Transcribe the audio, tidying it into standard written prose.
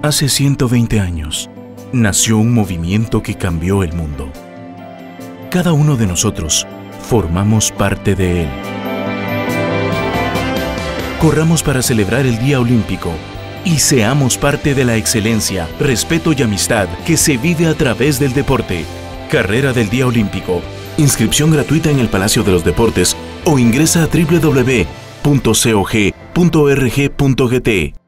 Hace 120 años, nació un movimiento que cambió el mundo. Cada uno de nosotros formamos parte de él. Corramos para celebrar el Día Olímpico y seamos parte de la excelencia, respeto y amistad que se vive a través del deporte. Carrera del Día Olímpico. Inscripción gratuita en el Palacio de los Deportes o ingresa a www.cog.org.gt.